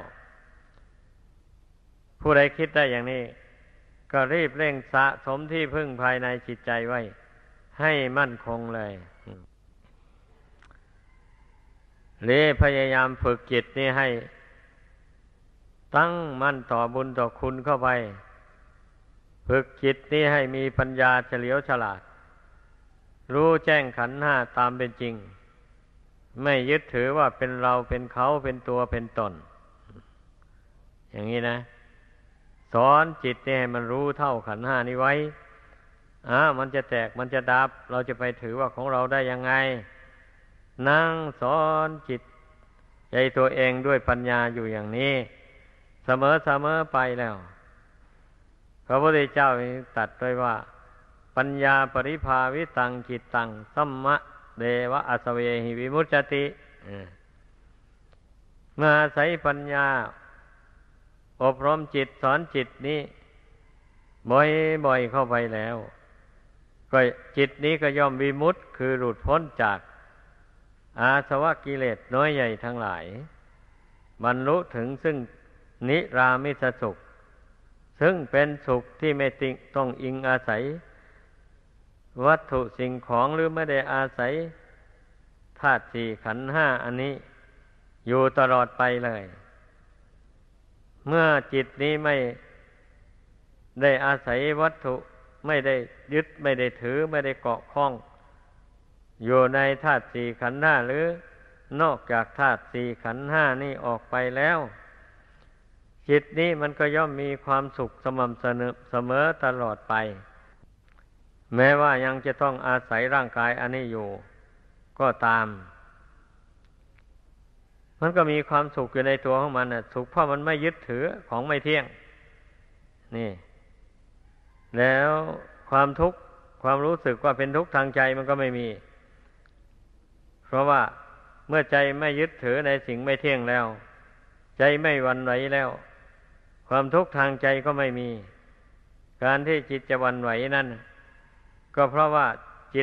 ผู้ใดคิดได้อย่างนี้ก็รีบเร่งสะสมที่พึ่งภายในจิตใจไว้ให้มั่นคงเลยพยายามฝึกจิตนี้ให้ตั้งมั่นต่อบุญต่อคุณเข้าไปฝึกจิตนี้ให้มีปัญญาเฉลียวฉลาดรู้แจ้งขันธ์ห้าตามเป็นจริงไม่ยึดถือว่าเป็นเราเป็นเขาเป็นตัวเป็นตนอย่างนี้นะสอนจิตนี่ให้มันรู้เท่าขันธ์ห้านี้ไว้มันจะแตกมันจะดับเราจะไปถือว่าของเราได้ยังไงนั่งสอนจิตใจตัวเองด้วยปัญญาอยู่อย่างนี้เสมอไปแล้วพระพุทธเจ้าตรัสไว้ว่าปัญญาปริภาวิตังจิตตังสัมมะเดวะอสเวหิวิมุตติเมื่ออาศัยปัญญาอบรมจิตสอนจิตนี้บ่อยเข้าไปแล้วก็จิตนี้ก็ย่อมวิมุตติคือหลุดพ้นจากอาสวะกิเลสน้อยใหญ่ทั้งหลายบรรลุถึงซึ่งนิรามิตสุขซึ่งเป็นสุขที่ไม่ต้องอิงอาศัยวัตถุสิ่งของหรือไม่ได้อาศัยธาตุสี่ขันธ์ห้าอันนี้อยู่ตลอดไปเลยเมื่อจิตนี้ไม่ได้อาศัยวัตถุไม่ได้ยึดไม่ได้ถือไม่ได้เกาะข้องอยู่ในธาตุสี่ขันธ์ห้าหรือนอกจากธาตุสี่ขันธ์ห้านี่ออกไปแล้วจิตนี้มันก็ย่อมมีความสุขสม่ำเสมอตลอดไปแม้ว่ายังจะต้องอาศัยร่างกายอันนี้อยู่ก็ตามมันก็มีความสุขอยู่ในตัวของมันน่ะสุขเพราะมันไม่ยึดถือของไม่เที่ยงนี่แล้วความทุกข์ความรู้สึกว่าเป็นทุกข์ทางใจมันก็ไม่มีเพราะว่าเมื่อใจไม่ยึดถือในสิ่งไม่เที่ยงแล้วใจไม่หวั่นไหวแล้วความทุกข์ทางใจก็ไม่มีการที่จิตจะหวั่นไหวนั่นก็เพราะว่าจิต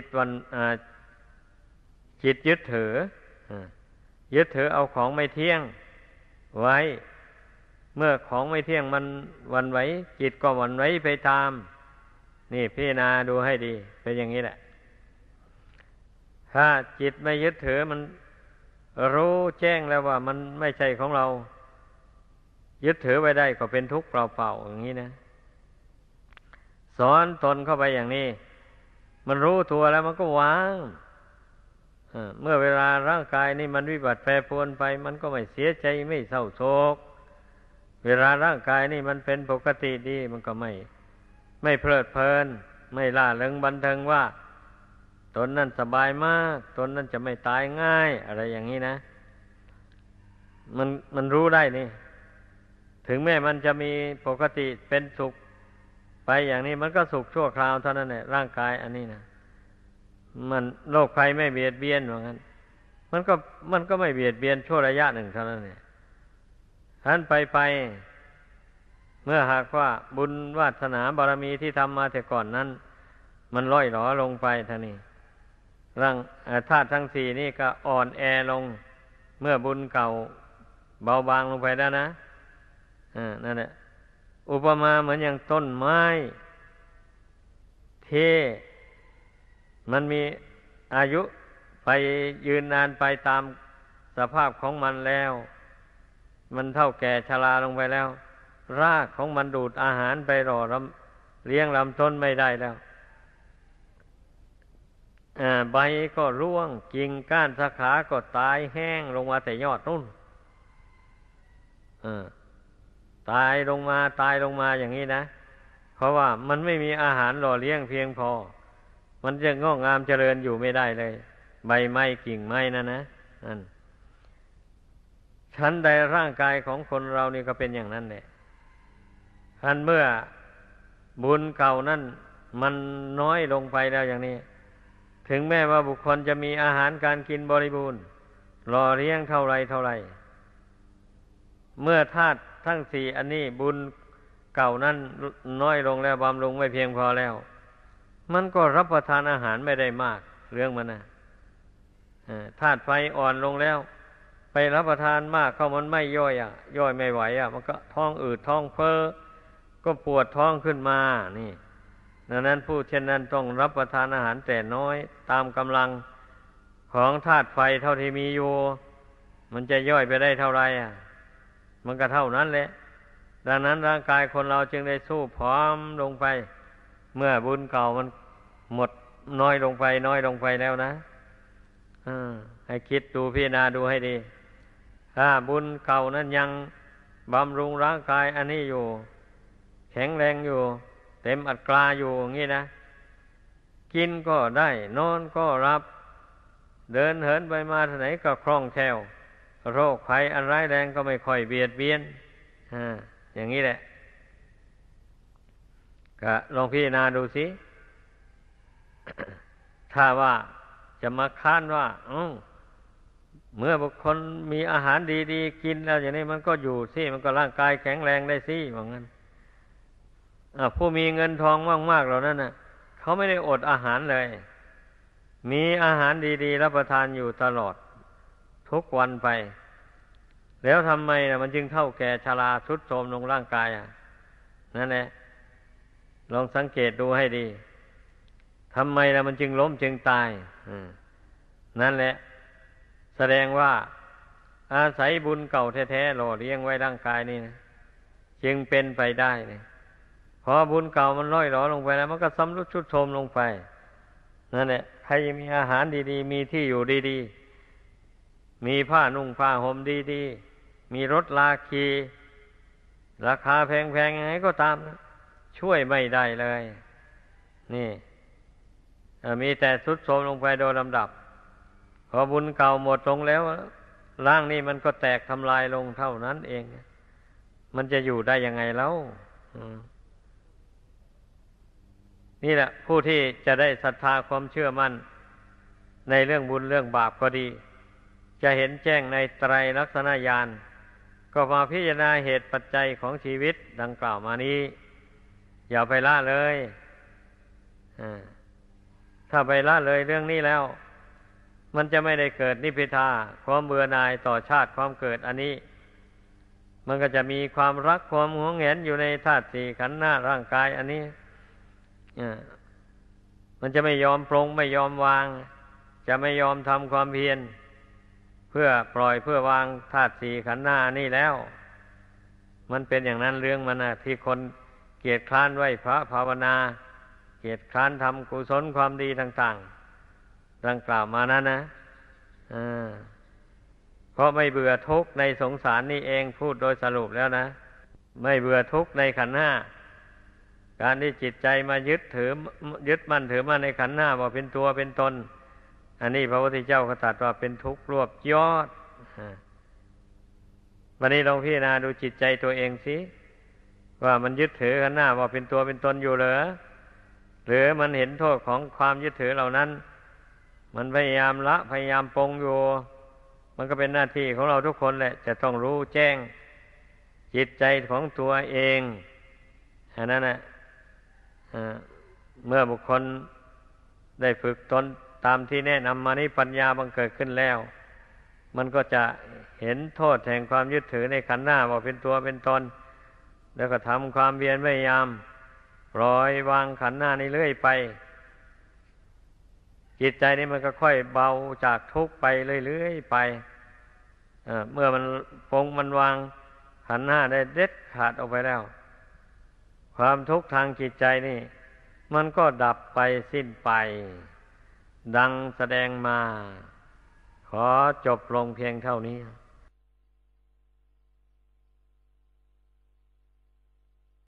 ยึดถือเอาของไม่เที่ยงไว้เมื่อของไม่เที่ยงมันหวั่นไหวจิตก็หวั่นไหวไปตามนี่พิจารณาดูให้ดีเป็นอย่างนี้แหละถ้าจิตไม่ยึดถือมันรู้แจ้งแล้วว่ามันไม่ใช่ของเรายึดถือไว้ได้ก็เป็นทุกข์เปล่าๆอย่างนี้นะสอนตนเข้าไปอย่างนี้มันรู้ตัวแล้วมันก็วางเมื่อเวลาร่างกายนี่มันวิบัติแปรปรวนไปมันก็ไม่เสียใจไม่เศร้าโศกเวลาร่างกายนี่มันเป็นปกติดีมันก็ไม่เพลิดเพลินไม่ล่าเริงบันเทิงว่าตนนั่นสบายมากตนนั่นจะไม่ตายง่ายอะไรอย่างนี้นะมันรู้ได้นี่ถึงแม้มันจะมีปกติเป็นสุขไปอย่างนี้มันก็สุขชั่วคราวเท่านั้นแหละร่างกายอันนี้นะมันโรคภัยไม่เบียดเบียนว่างั้นมันก็ไม่เบียดเบียนชั่วระยะหนึ่งเท่านั้นเนี่ยท่านไปเมื่อหากว่าบุญวาสนาบารมีที่ทำมาแต่ก่อนนั้นมันล่อยหลอลงไปท่านี้ร่างธาตุทั้งสี่นี่ก็อ่อนแอลงเมื่อบุญเก่าเบาบางลงไปแล้วนะนั่นแหละอุปมาเหมือนอย่างต้นไม้ที่มันมีอายุไปยืนนานไปตามสภาพของมันแล้วมันเท่าแก่ชราลงไปแล้วรากของมันดูดอาหารไปหล่อเลี้ยงลำต้นไม่ได้แล้วใบก็ร่วงกิ่งก้านสาขาก็ตายแห้งลงมาแต่ยอดนู่นตายลงมาอย่างนี้นะเพราะว่ามันไม่มีอาหารหล่อเลี้ยงเพียงพอมันจะงอกงามเจริญอยู่ไม่ได้เลยใบไม้กิ่งไม้นั่นนะชั้นใดร่างกายของคนเรานี่ก็เป็นอย่างนั้นแหละท่านเมื่อบุญเก่านั่นมันน้อยลงไปแล้วอย่างนี้ถึงแม้ว่าบุคคลจะมีอาหารการกินบริบูรณ์หล่อเลี้ยงเท่าไรเมื่อธาตุทั้งสี่อันนี้บุญเก่านั้นน้อยลงแล้วบำรุงไม่เพียงพอแล้วมันก็รับประทานอาหารไม่ได้มากเรื่องมันนะธาตุไฟอ่อนลงแล้วไปรับประทานมากเข้ามันไม่ย่อยไม่ไหวมันก็ท้องอืดท้องเฟ้อก็ปวดท้องขึ้นมานี่ดังนั้นผู้เช่นนั้นต้องรับประทานอาหารแต่น้อยตามกำลังของธาตุไฟเท่าที่มีอยู่มันจะย่อยไปได้เท่าไรมันก็เท่านั้นแหละดังนั้นร่างกายคนเราจึงได้สู้ผอมลงไปเมื่อบุญเก่ามันหมดน้อยลงไปแล้วนะให้คิดดูพิจารณาดูให้ดีถ้าบุญเก่านั้นยังบำรุงร่างกายอันนี้อยู่แข็งแรงอยู่เต็มอัตราอยู่อย่างนี้นะกินก็ได้นอนก็รับเดินเหินไปมาที่ไหนก็คล่องแคล่วโรคภัยอันร้ายแรงก็ไม่ค่อยเบียดเบียนอย่างนี้แหละก็ลองพิจารณาดูสิ ถ้าว่าจะมาค้านว่าเมื่อบุคคลมีอาหารดีๆกินแล้วอย่างนี้มันก็อยู่สิมันก็ร่างกายแข็งแรงได้สิว่างั้นผู้มีเงินทองมากๆเหล่านั้นเขาไม่ได้อดอาหารเลยมีอาหารดีๆรับประทานอยู่ตลอดทุกวันไปแล้วทำไมมันจึงเท่าแก่ชราทรุดโทรมลงร่างกายนั่นแหละลองสังเกตดูให้ดีทำไมมันจึงล้มจึงตายนั่นแหละแสดงว่าอาศัยบุญเก่าแท้ๆหล่อเลี้ยงไว้ร่างกายนี่นะจึงเป็นไปได้เนี่ยพอบุญเก่ามันล่อยหลอลงไปแล้วมันก็สำรุดทรุดโทรมลงไปนั่นแหละใครมีอาหารดีๆมีที่อยู่ดีๆมีผ้านุ่งผ้าห่มดีๆมีรถลาขี่ราคาแพงๆยังไงก็ตามนะช่วยไม่ได้เลยนี่มีแต่ทรุดโทรมลงไปโดยลำดับพอบุญเก่าหมดลงแล้วร่างนี้มันก็แตกทำลายลงเท่านั้นเองมันจะอยู่ได้ยังไงแล้วนี่แหละผู้ที่จะได้ศรัทธาความเชื่อมั่นในเรื่องบุญเรื่องบาปก็ดีจะเห็นแจ้งในไตรลักษณญาณก็มาพิจารณาเหตุปัจจัยของชีวิตดังกล่าวมานี้อย่าไปละเลยถ้าไปละเลยเรื่องนี้แล้วมันจะไม่ได้เกิดนิพพิทาความเบื่อหน่ายต่อชาติความเกิดอันนี้มันก็จะมีความรักความหวงแหนอยู่ในธาตุสี่ขันธ์ห้าร่างกายอันนี้มันจะไม่ยอมปรงไม่ยอมวางจะไม่ยอมทำความเพียรเพื่อปล่อยเพื่อวางธาตุสี่ขันธ์ห้านี่แล้วมันเป็นอย่างนั้นเรื่องมันนะที่คนเกียจคร้านไหว้พระภาวนาเกียจคร้านทำกุศลความดีต่างๆดังกล่าวมานั้นนะเพราะไม่เบื่อทุกข์ในสงสารนี่เองพูดโดยสรุปแล้วนะไม่เบื่อทุกข์ในขันธ์ห้าการที่จิตใจมายึดมั่นถือมั่นในขันธ์ห้าว่าเป็นตัวเป็นตนอันนี้พระพุทธเจ้าก็ตรัสว่าเป็นทุกข์รวบยอดวันนี้ลองพิจารณาดูจิตใจตัวเองสิว่ามันยึดถือขันธ์ห้าว่าเป็นตัวเป็นตนอยู่เหรอหรือมันเห็นโทษของความยึดถือเหล่านั้นมันพยายามละพยายามปรงอยู่มันก็เป็นหน้าที่ของเราทุกคนแหละจะต้องรู้แจ้งจิตใจของตัวเองอันนั้นนะเมื่อบุคคลได้ฝึกตนตามที่แนะนำมานี้ปัญญาบังเกิดขึ้นแล้วมันก็จะเห็นโทษแห่งความยึดถือในขันธ์ห้าว่าเป็นตัวเป็นตนแล้วก็ทำความเพียรพยายามปล่อยวางขันธ์ห้านี้เรื่อยไปจิตใจนี้มันก็ค่อยเบาจากทุกข์ไปเรื่อยๆไปเมื่อมันปรงมันวางขันธ์ห้าได้เด็ดขาดออกไปแล้วความทุกข์ทางจิตใจนี่มันก็ดับไปสิ้นไปดังแสดงมาขอจบลงเพียงเท่านี้